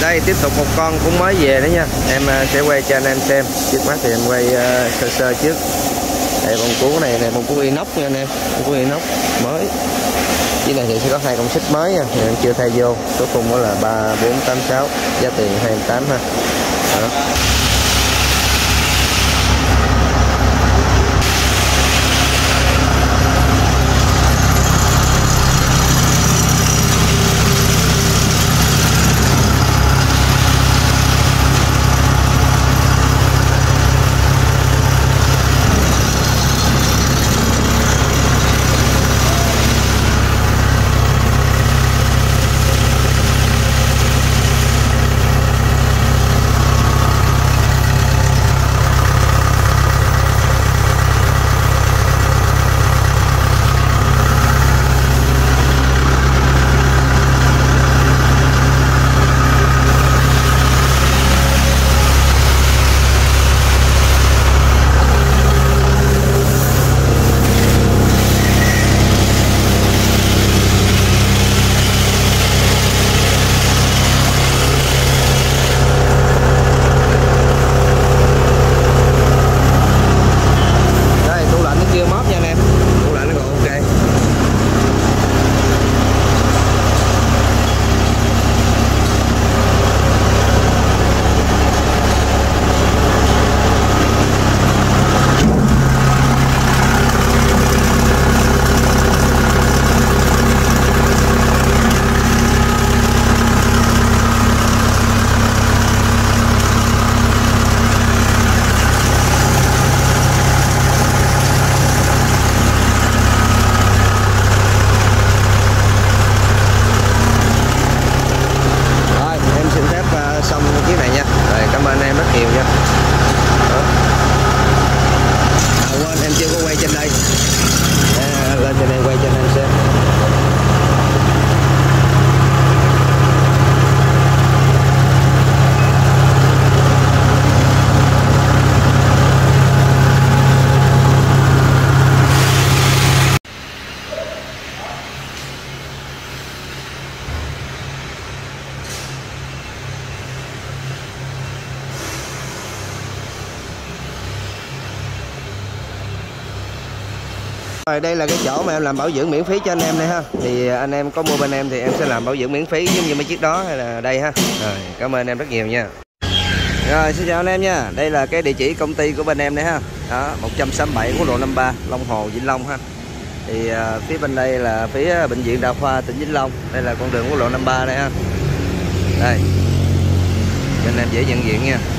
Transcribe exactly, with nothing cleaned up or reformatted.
Đây tiếp tục một con cũng mới về đó nha. Em sẽ quay cho anh em xem. Trước mắt thì em quay uh, sơ sơ trước. Đây con cú này này, một cú inox nha anh em, một cú inox mới. Chiếc này thì sẽ có hai công xích mới nha, thì em chưa thay vô. Số khung đó là ba bốn tám sáu, giá tiền hai mươi tám ha. Đó. Rồi đây là cái chỗ mà em làm bảo dưỡng miễn phí cho anh em đây ha. Thì anh em có mua bên em thì em sẽ làm bảo dưỡng miễn phí giống như mấy chiếc đó hay là đây ha. Rồi cảm ơn anh em rất nhiều nha. Rồi xin chào anh em nha. Đây là cái địa chỉ công ty của bên em đây ha. Đó, một trăm sáu mươi bảy quốc lộ năm mươi ba Long Hồ Vĩnh Long ha. Thì uh, phía bên đây là phía bệnh viện Đa khoa tỉnh Vĩnh Long. Đây là con đường quốc lộ năm mươi ba đây ha. Đây. Cho anh em dễ nhận diện nha.